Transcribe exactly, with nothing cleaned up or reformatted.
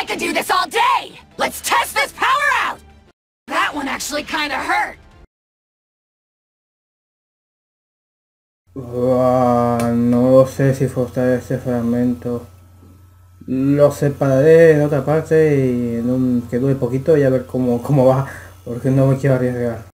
I could do this all day! Let's test this power out! That one actually kinda hurt. Uh, no sé si forzar ese fragmento. Lo separaré en otra parte y en un que dure poquito y a ver cómo, cómo va, porque no me quiero arriesgar.